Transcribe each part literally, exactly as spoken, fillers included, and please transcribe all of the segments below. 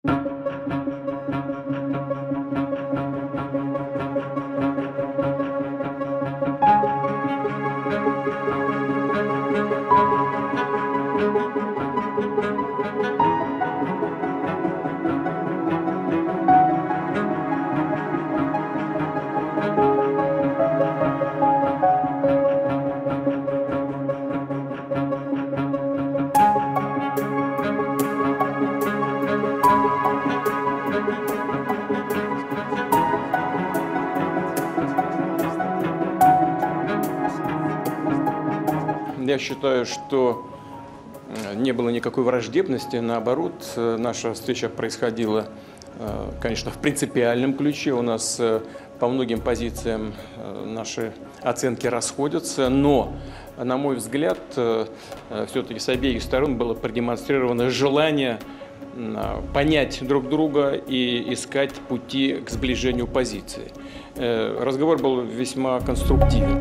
Я считаю, что не было никакой враждебности, наоборот, наша встреча происходила, конечно, в принципиальном ключе. У нас по многим позициям наши оценки расходятся, но, на мой взгляд, все-таки с обеих сторон было продемонстрировано желание понять друг друга и искать пути к сближению позиций. Разговор был весьма конструктивен.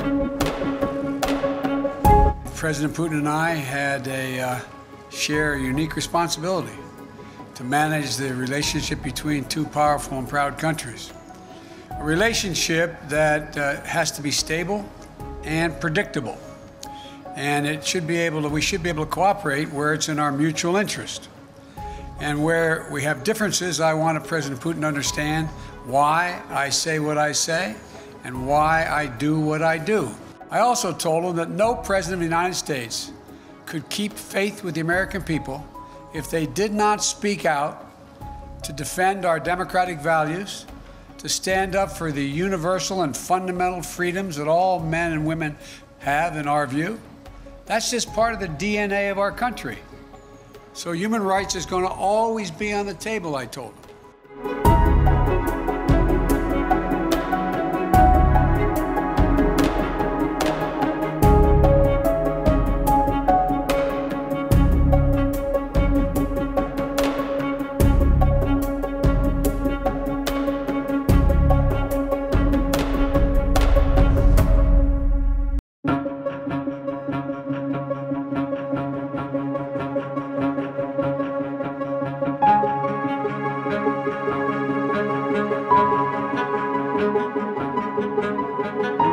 President Putin and I had a uh, share a unique responsibility to manage the relationship between two powerful and proud countries. A relationship that uh, has to be stable and predictable. And it should be able to, we should be able to cooperate where it's in our mutual interest. And where we have differences, I want President Putin to understand why I say what I say and why I do what I do. I also told him that no president of the United States could keep faith with the American people if they did not speak out to defend our democratic values, to stand up for the universal and fundamental freedoms that all men and women have, in our view. That's just part of the D N A of our country. So human rights is going to always be on the table, I told him. Thank you.